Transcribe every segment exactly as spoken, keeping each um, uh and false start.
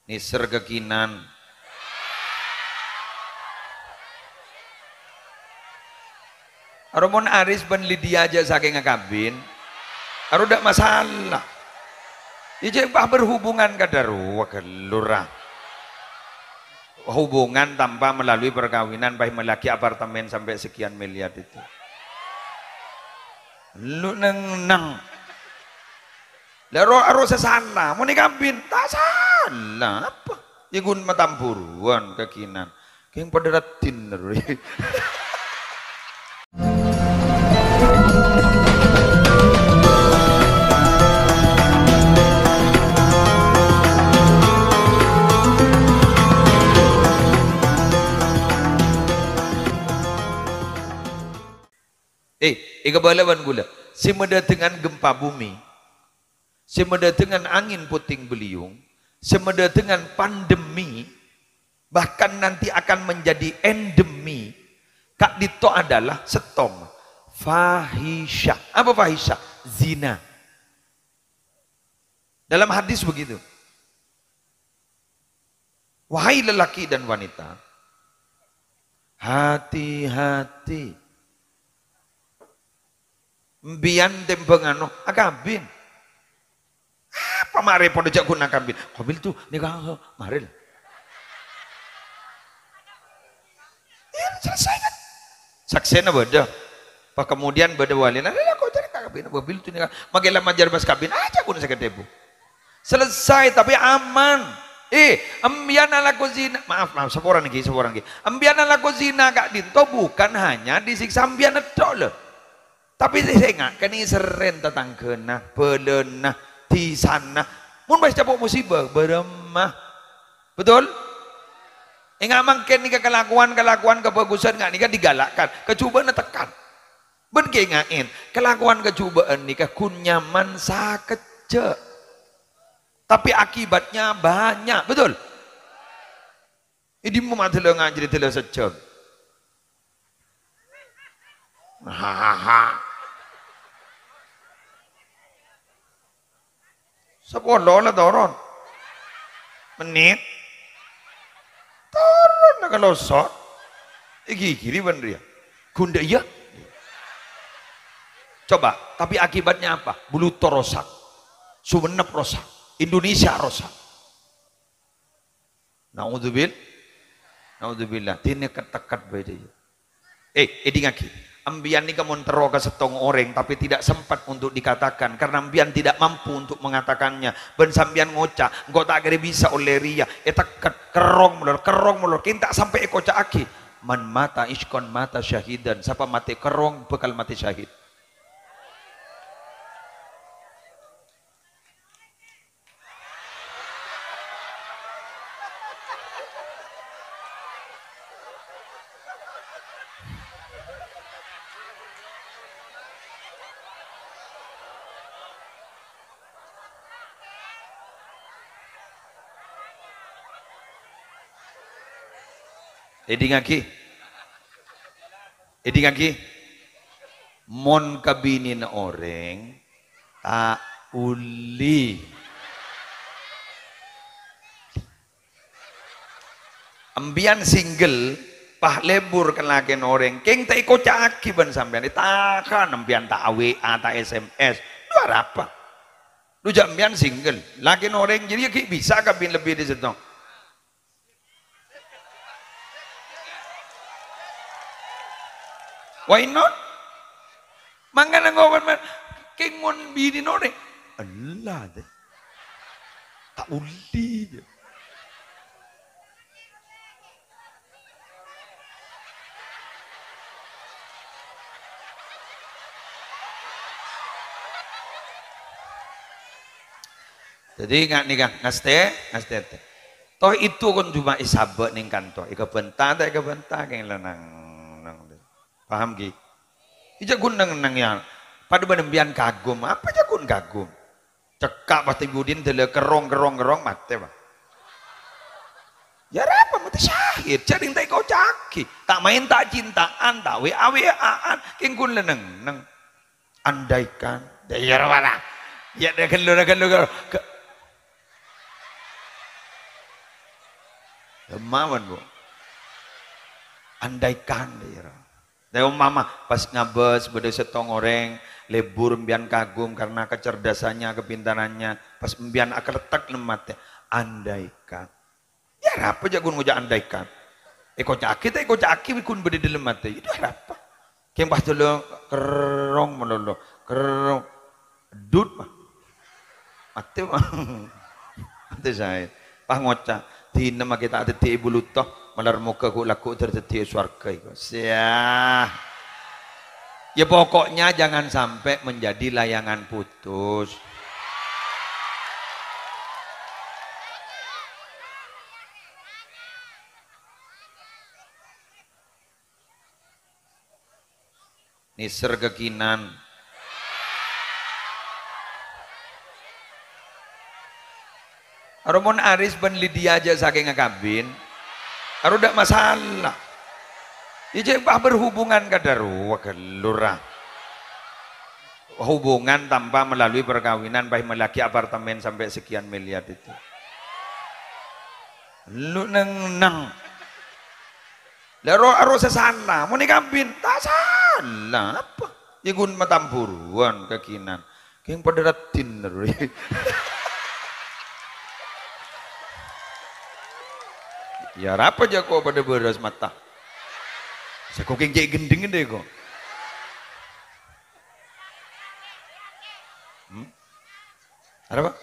Niser kekinan. Aromon Aris ben Lydia aja saking ngakabin. Aru ndak masalah. Ije bah berhubungan kadaru kelurah. Hubungan tanpa melalui perkawinan baik melaki apartemen sampai sekian miliar itu. Lu neng nang. Lero aro sesana, mau nikabin tak salah apa? Igun matampuruan kekinan. Keng pederatin lero. Eh, ika balawan gula. Semeda dengan gempa bumi, semeda dengan angin puting beliung, semeda dengan pandemi, bahkan nanti akan menjadi endemi. Kak dito adalah setom, fahisha. Apa fahisha? Zina. Dalam hadis begitu. Wahai lelaki dan wanita, hati-hati. Mbian tembengano akabin. Apa mare podo jak guna akabin? Kabil tuh nikah maril. Ya selesai kan. Saksena beda. Pak kemudian beda wali. Nah, kau cari akabin. Kabil tuh nikah. Magela majar bas kabin aja guna sakit debu. Selesai tapi aman. Eh, ambian ala zina. Maaf, maaf, seorang lagi, seorang lagi. Ambian ala zina kak dinto bukan hanya disiksa ambian itu loh. Tapi saya ingat, kan ini seren tentang kena, pelena, di sana. Mun baca capok musibah, beremah. Betul? Ingat mangken nih kelakuan-kelakuan kebagusan nggak nih kan digalakkan, kecubaan tekan. Ben ingatin, kelakuan kecubaan nih kun nyaman sakece. Tapi akibatnya banyak, betul? Ini mau mati lo ngajari telo secek. Hahaha. Sepuluh lah turun menit turun lah kalau sok iki kiri bener ya gunda ya coba tapi akibatnya apa Buluto rosak Sumenep rosak Indonesia rosak naudzubillah naudzubillah tine ketekat beda ya eh ini ngaki ambian ini kamu teroga setong orang tapi tidak sempat untuk dikatakan karena ambian tidak mampu untuk mengatakannya ben sambian ngoca engkau tak kira bisa oleh ria eta kerong mulur kerong mulur kita sampai ekoca aki man mata iskon mata syahidan siapa mati kerong bekal mati syahid. Edi ngaki, edi ngaki, mon kabinin orang tak uli. Ambian single, pah lebur kelakin orang, keng tak ikut caki ban sampean, takkan ambian tak A W A tak S M S, luar apa? Lu jambian single, lakin orang jadi bisa kabin lebih di situ. Why not? Mangga ngowan man keng mon bini nore. Allah deh. Tak uli je. Jadi nggak nikah ngaste ngaste teh. Toh itu kan cuma isabek ning kantor. Ika bentar tak ika bentar keng lenang. Paham ki? Ija kun nang nang yang pada benembian kagum apa aja kun kagum cekak pasti budin tele kerong kerong kerong mate pak ya apa mati syahid jadi tak kau caki tak main tak cintaan tak wa waan king kun leneng neng andaikan daya mana ya dah kalau dah kalau Lemawan bu. Andaikan dia. Tapi mama pas ngabes beda setong orang lebur mbian kagum karena kecerdasannya, kepintarannya. Pas mbian akar letak lemat. Andaikan. Ya apa jagun ngujak andaikan. Eko caki teh eko caki bikun beda di lemat. Itu apa? Kyang pas dulu kerong melolo kerong dud mah. Mati mah. Mati saya. Pah ngocak. Di nama kita ada ti ibu lutoh malar muka ku laku terjadi swarga itu. Siah. Ya pokoknya jangan sampai menjadi layangan putus. Niser kekinan. Arumon Aris ben Lydia aja saking ngakabin. Aru dak masalah. Ije bah berhubungan kadaru wagelura. Hubungan tanpa melalui perkawinan baik melaki apartemen sampai sekian miliar itu. Lu neng nang. Lero aru sesana, mau nikabin tak salah apa? Igun matampuruan kekinan. Keng pada ratin terus. Ya apa aja kok pada beras mata. Saya kok kayak gending deh kok. Hmm? Ada apa?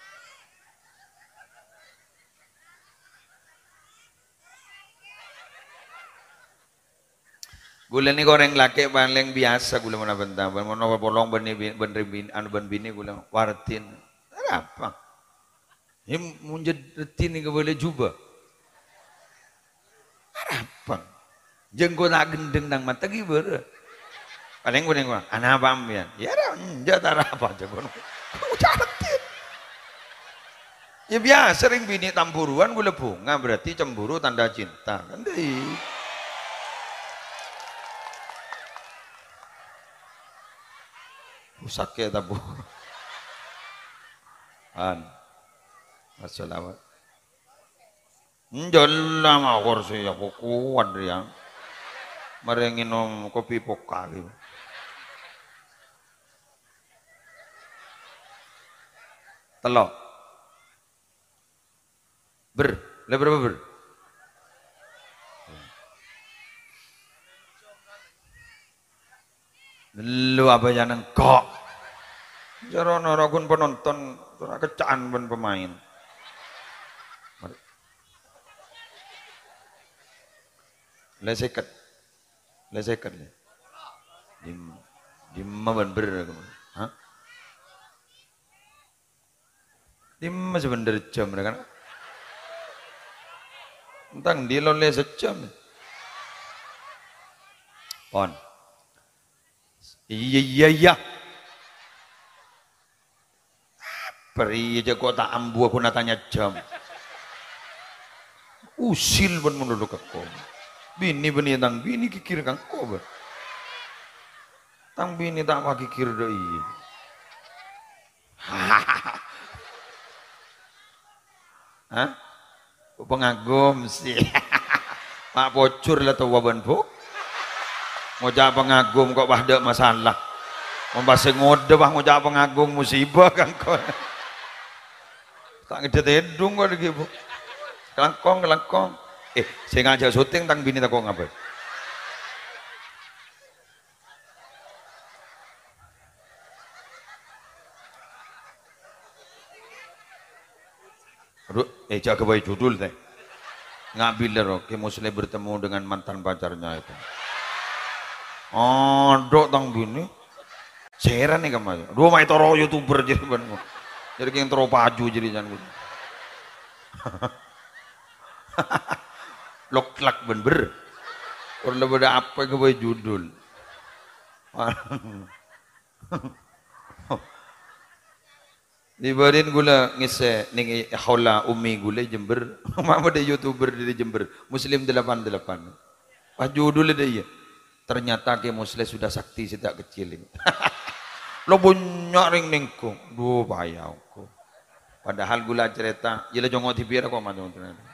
Gula ni goreng laki paling biasa gula mana bentang, mana bolong bani bani bini anu bani bini gula wartin. Ada apa? Ini munjat retin ni boleh juba. Apa? Jenggot nak gendeng nang mata giber. Paling gue nengok, anak apa ambian? Ya dah, jatah apa jenggot. Kau cantik. Ya biasa sering bini tampuruan gue bunga berarti cemburu tanda cinta kan deh. Sakit tabu. An, assalamualaikum. Jalan mah kursi aku kuat dia. Merengin om kopi poka gitu. Telok. Ber, lebar ber. Lu apa yang engkau? Jaron orang penonton, orang kecaan pun pemain. Lesekat, lesekat le. Dim, dimma bener kamu, hah? Dimma sebener jam kan? Entang di lo le sejam. Pon. Iya iya iya. Peri aja kok tak ambu aku natanya jam. Usil pun menurut aku. Bini bini tang bini kikir kang kober. Tang bini tak mau kikir doi. Hah? Pengagum sih. Pak bocor lah tuh waban bu. Ngojak pengagum kok bah ada masalah. Membahas ngode bah ngojak pengagum musibah kan kau. Tak ngede edung kau lagi bu. Kelangkong kelangkong. Eh, saya ngajak syuting tang bini tak kok ngapain? Aduh, eh jaga bayi judul teh. Ngambil loh, ke muslim bertemu dengan mantan pacarnya itu. Oh, dok tang bini. Seheran nih kamu. Dua mai toro youtuber jadi ban. Jadi yang toro paju jadi jangan. Loklak bener. Orang lebih apa ke bayi judul. Dibarin gula ngise ning haula umi gula Jember. Mama ada youtuber dari Jember. Muslim delapan delapan. Pas judul dia. Ternyata ke muslim sudah sakti sejak kecil ini. Lo banyak ring ningku. Duh payahku. Padahal gula cerita. Jela jongo tipir kok macam ternyata.